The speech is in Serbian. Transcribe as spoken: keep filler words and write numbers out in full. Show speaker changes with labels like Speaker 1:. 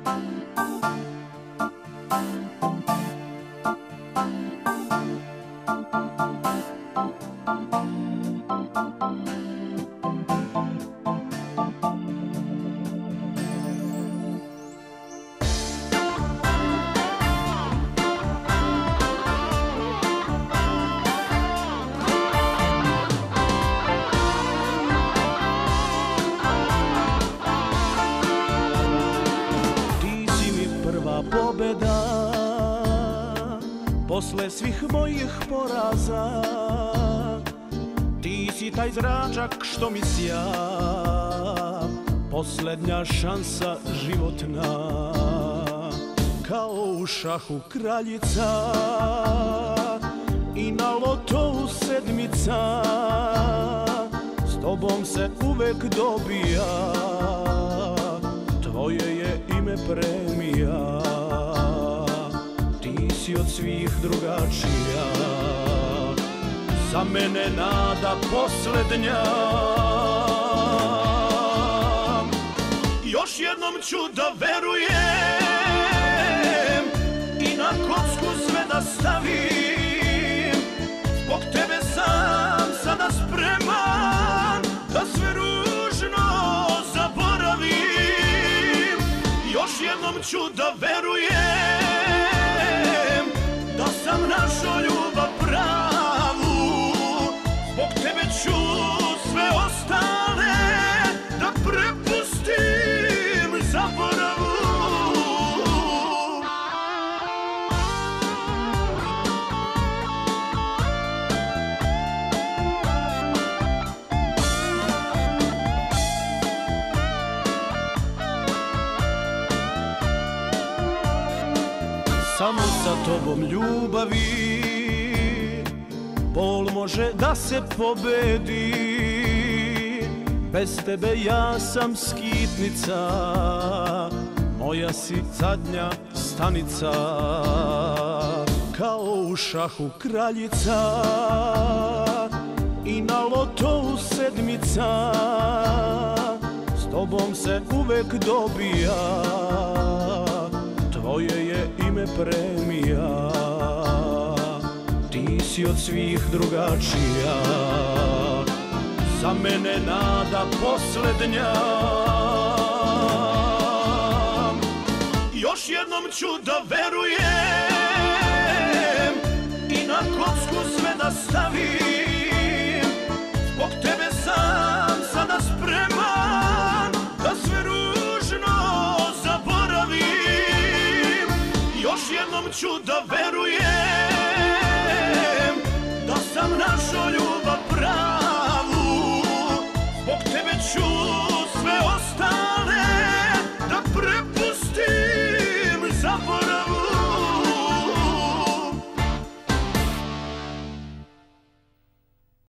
Speaker 1: Pobeda posle svih mojih poraza, ti si taj zračak što mi sja, poslednja šansa životna, kao u šahu kraljica i na lotovu sedmica, s tobom se uvek dobija, tvoje je ime premija, ti si od svih drugačija, za mene nada poslednja. Još jednom ću da verujem i na kocku sve da stavim, zbog tebe sam sada spreman da sve ružno zaboravim. Još jednom ću da verujem da sam našao ljubav pravu, zbog tebe ću sve ostale da prepustim zaboravu. Samo sa tobom ljubavi bol može da se pobedi, bez tebe ja sam skitnica, moja si zadnja stanica, kao u šahu kraljica i na lotovu sedmica, s tobom se uvek dobija, tvoje je ime premija, ti si od svih drugačija, za mene nada poslednja. Još jednom ću da verujem i na kocku sve da stavim, zbog tebe sam sada spreman da sve ružno zaboravim. Još jednom ću da verujem da sam našao ljubav pravu, zbog tebe ću sve ostale da prepustim zaboravu.